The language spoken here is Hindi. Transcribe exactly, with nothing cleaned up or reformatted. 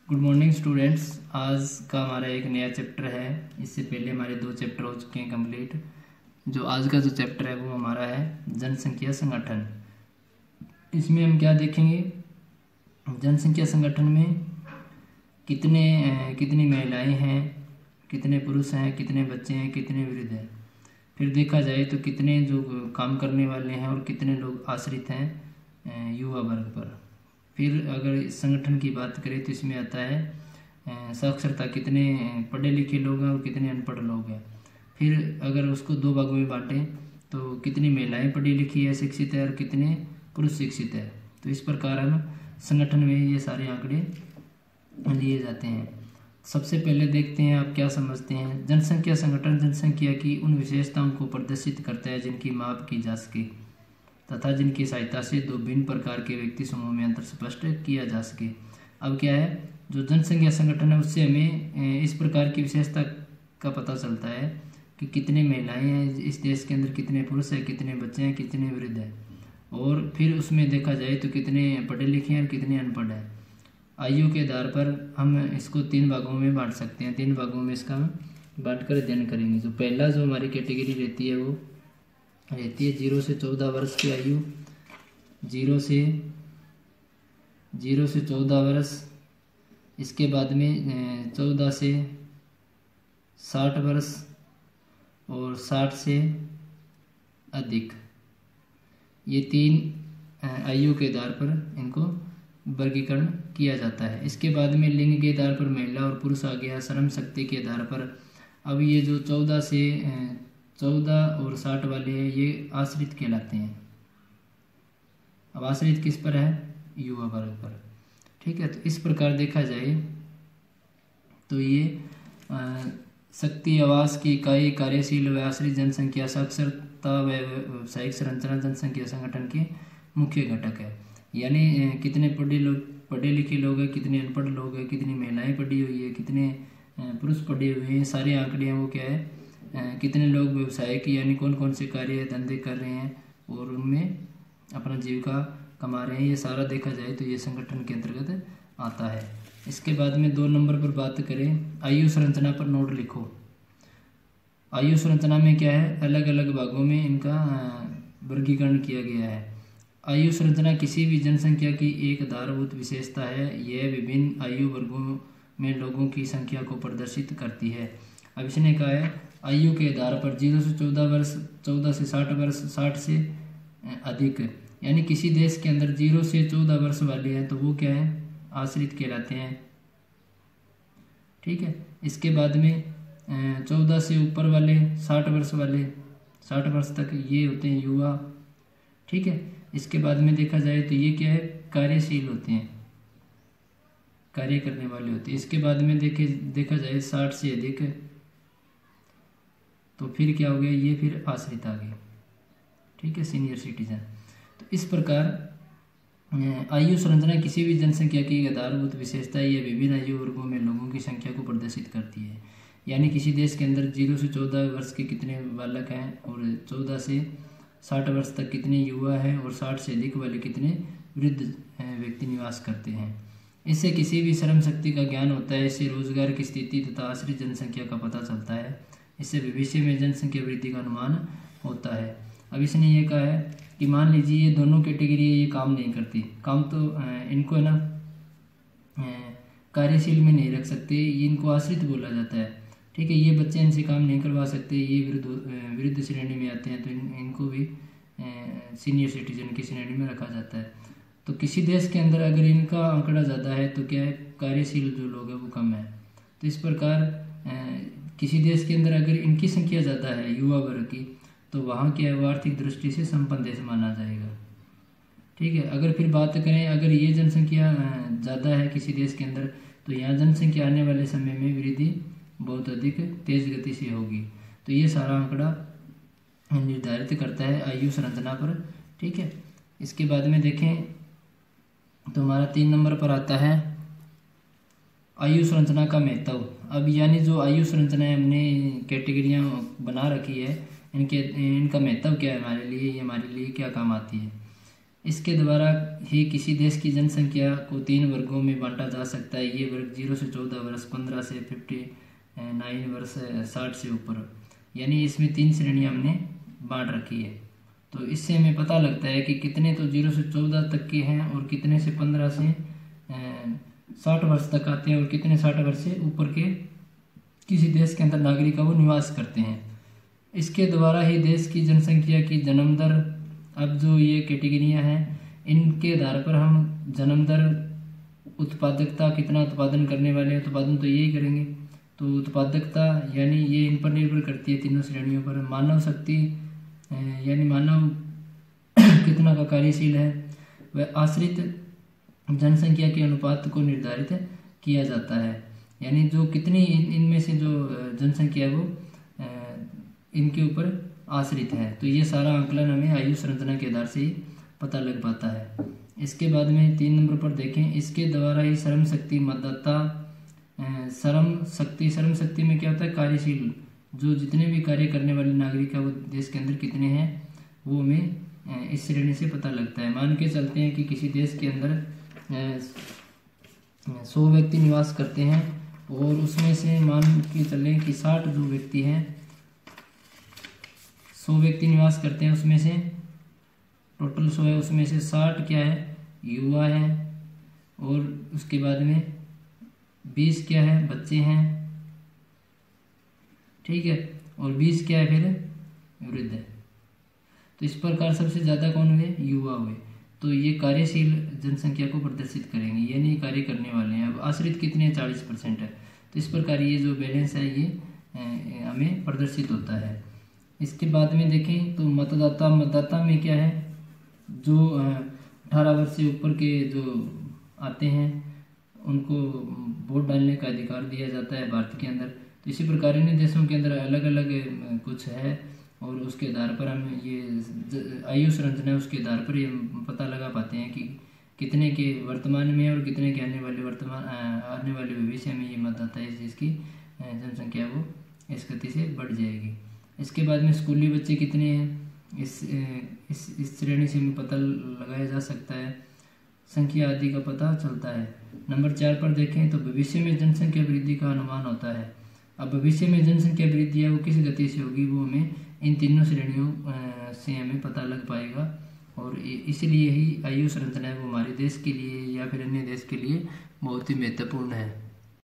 Good morning students. आज का हमारा एक नया चैप्टर है। इससे पहले हमारे दो चैप्टर हो चुके हैं कंप्लीट। जो आज का जो चैप्टर है वो हमारा है जनसंख्या संगठन। इसमें हम क्या देखेंगे, जनसंख्या संगठन में कितने कितनी महिलाएं हैं, कितने पुरुष हैं, कितने बच्चे हैं, कितने वृद्ध हैं। फिर देखा जाए तो कितने जो काम करने वाले हैं और कितने लोग आश्रित हैं युवा वर्ग पर। फिर अगर इस संगठन की बात करें तो इसमें आता है साक्षरता, कितने पढ़े लिखे लोग हैं और कितने अनपढ़ लोग हैं। फिर अगर उसको दो भागों में बांटें तो कितनी महिलाएं पढ़ी लिखी है, शिक्षित है, और कितने पुरुष शिक्षित है। तो इस प्रकार हम संगठन में ये सारे आंकड़े लिए जाते हैं। सबसे पहले देखते हैं आप क्या समझते हैं। जनसंख्या संगठन जनसंख्या की उन विशेषताओं को प्रदर्शित करता है जिनकी माप की जा सके तथा जिनकी सहायता से दो भिन्न प्रकार के व्यक्ति समूह में अंतर स्पष्ट किया जा सके। अब क्या है, जो जनसंख्या संगठन है उससे हमें इस प्रकार की विशेषता का पता चलता है कि कितने महिलाएं हैं इस देश के अंदर, कितने पुरुष हैं, कितने बच्चे हैं, कितने वृद्ध हैं, और फिर उसमें देखा जाए तो कितने पढ़े लिखे हैं और कितने अनपढ़ हैं। आयु के आधार पर हम इसको तीन भागों में बांट सकते हैं। तीन भागों में इसका हम बांट कर अध्ययन करेंगे। जो पहला जो हमारी कैटेगरी रहती है वो रहती है जीरो से चौदह वर्ष की आयु। जीरो से जीरो से चौदह वर्ष। इसके बाद में चौदह से साठ वर्ष और साठ से अधिक। ये तीन आयु के आधार पर इनको वर्गीकरण किया जाता है। इसके बाद में लिंग के आधार पर महिला और पुरुष आ गया। श्रम शक्ति के आधार पर अब ये जो चौदह से चौदह और साठ वाले हैं ये आश्रित कहलाते हैं। अब आश्रित किस पर है? युवा वर्ग पर। ठीक है, तो इस प्रकार देखा जाए तो ये आ, शक्ति आवास की इकाई, कार्यशील व आश्रित जनसंख्या, साक्षरता व व्यावसायिक संरचना जनसंख्या संगठन के मुख्य घटक है। यानी कितने पढ़े लोग पढ़े लिखे लोग हैं, कितने अनपढ़ लोग हैं, कितनी महिलाएं पढ़ी हुई है, कितने पुरुष पढ़े हुए हैं, सारे आंकड़े हैं वो क्या है, कितने लोग व्यवसाय की यानी कौन कौन से कार्य धंधे कर रहे हैं और उनमें अपना जीविका कमा रहे हैं, ये सारा देखा जाए तो ये संगठन के अंतर्गत आता है। इसके बाद में दो नंबर पर बात करें, आयु संरचना पर नोट लिखो। आयु संरचना में क्या है, अलग अलग भागों में इनका वर्गीकरण किया गया है। आयु संरचना किसी भी जनसंख्या की एक आधारभूत विशेषता है। यह विभिन्न आयु वर्गों में लोगों की संख्या को प्रदर्शित करती है। अब इसने कहा है आयु के आधार पर जीरो से चौदह वर्ष, चौदह से साठ वर्ष, साठ से अधिक। यानी किसी देश के अंदर जीरो से चौदह वर्ष वाले हैं तो वो क्या है, आश्रित कहलाते हैं। ठीक है, इसके बाद में चौदह से ऊपर वाले, साठ वर्ष वाले, साठ वर्ष तक ये होते हैं युवा। ठीक है, इसके बाद में देखा जाए तो ये क्या है, कार्यशील होते हैं, कार्य करने वाले होते हैं। इसके बाद में देखे देखा जाए साठ से अधिक, तो फिर क्या हो गया, ये फिर आश्रित आ गए। ठीक है, सीनियर सिटीजन। तो इस प्रकार आयु संरचना किसी भी जनसंख्या की आधारभूत विशेषता है। यह विभिन्न आयु वर्गों में लोगों की संख्या को प्रदर्शित करती है। यानी किसी देश के अंदर जीरो से चौदह वर्ष के कितने बालक हैं और चौदह से साठ वर्ष तक कितने युवा हैं और साठ से अधिक वाले कितने वृद्ध व्यक्ति निवास करते हैं। इससे किसी भी श्रम शक्ति का ज्ञान होता है। इससे रोजगार की स्थिति तथा आश्रित जनसंख्या का पता चलता है। इससे भविष्य में जनसंख्या वृद्धि का अनुमान होता है। अब इसने ये कहा है कि मान लीजिए ये दोनों कैटेगरी ये काम नहीं करती, काम तो इनको है ना कार्यशील में नहीं रख सकते, ये इनको आश्रित बोला जाता है। ठीक है, ये बच्चे इनसे काम नहीं करवा सकते, ये विरुद्ध विरुद्ध श्रेणी में आते हैं तो इन, इनको भी सीनियर सिटीजन की श्रेणी में रखा जाता है। तो किसी देश के अंदर अगर इनका आंकड़ा ज़्यादा है तो क्या है, कार्यशील जो लोग हैं वो कम है। तो इस प्रकार किसी देश के अंदर अगर इनकी संख्या ज़्यादा है युवा वर्ग की तो वहाँ क्या है, वो आर्थिक दृष्टि से संपन्न देश माना जाएगा। ठीक है, अगर फिर बात करें अगर ये जनसंख्या ज़्यादा है किसी देश के अंदर तो यहाँ जनसंख्या आने वाले समय में वृद्धि बहुत अधिक तेज गति से होगी। तो ये सारा आंकड़ा निर्धारित करता है आयु संरचना पर। ठीक है, इसके बाद में देखें तो हमारा तीन नंबर पर आता है आयु संरचना का महत्व। अब यानी जो आयु संरचना हमने कैटेगरियाँ बना रखी है, इनके इनका महत्व क्या है हमारे लिए, ये हमारे लिए क्या काम आती है। इसके द्वारा ही किसी देश की जनसंख्या को तीन वर्गों में बांटा जा सकता है। ये वर्ग जीरो से चौदह वर्ष, पंद्रह से फिफ्टी नाइन वर्ष, साठ से ऊपर, यानी इसमें तीन श्रेणियाँ हमने बांट रखी है। तो इससे हमें पता लगता है कि कितने तो जीरो से चौदह तक के हैं और कितने से पंद्रह से साठ वर्ष तक आते हैं और कितने साठ वर्ष से ऊपर के किसी देश के अंदर नागरिक का वो निवास करते हैं। इसके द्वारा ही देश की जनसंख्या की जन्म दर, अब जो ये कैटेगरियाँ हैं इनके आधार पर हम जन्म दर, उत्पादकता, कितना उत्पादन करने वाले हैं, उत्पादन तो यही करेंगे, तो उत्पादकता यानी ये इन पर निर्भर करती है तीनों श्रेणियों पर। मानव शक्ति यानी मानव कितना का कार्यशील है, वह आश्रित जनसंख्या के अनुपात को निर्धारित किया जाता है, यानी जो कितनी इनमें से जो जनसंख्या है वो इनके ऊपर आश्रित है। तो ये सारा आंकलन हमें आयु संरचना के आधार से ही पता लग पाता है। इसके बाद में तीन नंबर पर देखें, इसके द्वारा ही श्रम शक्ति मतदाता, श्रम शक्ति, श्रम शक्ति में क्या होता है, कार्यशील, जो जितने भी कार्य करने वाले नागरिक है वो देश के अंदर कितने हैं वो हमें इस श्रेणी से पता लगता है। मान के चलते हैं कि किसी देश के अंदर सौ व्यक्ति निवास करते हैं और उसमें से मान के चलें कि साठ जो व्यक्ति हैं, सौ व्यक्ति निवास करते हैं, उसमें से टोटल सौ है, उसमें से साठ क्या है, युवा है, और उसके बाद में बीस क्या है, बच्चे हैं, ठीक है, और बीस क्या है फिर वृद्ध है। तो इस प्रकार सबसे ज़्यादा कौन हुए, युवा हुए। तो ये कार्यशील जनसंख्या को प्रदर्शित करेंगे, यानी कार्य करने वाले हैं। अब आश्रित कितने हैं, चालीस परसेंट है। तो इस प्रकार ये जो बैलेंस है ये हमें प्रदर्शित होता है। इसके बाद में देखें तो मतदाता, मतदाता में क्या है, जो अठारह वर्ष से ऊपर के जो आते हैं उनको वोट डालने का अधिकार दिया जाता है भारत के अंदर। तो इसी प्रकार इन देशों के अंदर अलग अलग कुछ है और उसके आधार पर हम ये आयु संरचना है, उसके आधार पर ये पता लगा पाते हैं कि कितने के वर्तमान में और कितने के आने वाले वर्तमान आने वाले भविष्य में ये मतदाता है जिसकी जनसंख्या वो इस गति से बढ़ जाएगी। इसके बाद में स्कूली बच्चे कितने हैं, इस इस इस श्रेणी से हमें पता लगाया जा सकता है, संख्या आदि का पता चलता है। नंबर चार पर देखें तो भविष्य में जनसंख्या वृद्धि का अनुमान होता है। अब भविष्य में जनसंख्या वृद्धि है वो किस गति से होगी, वो हमें इन तीनों श्रेणियों से हमें पता लग पाएगा। और इसलिए ही आयु संरचना है वो हमारे देश के लिए या फिर अन्य देश के लिए बहुत ही महत्वपूर्ण है।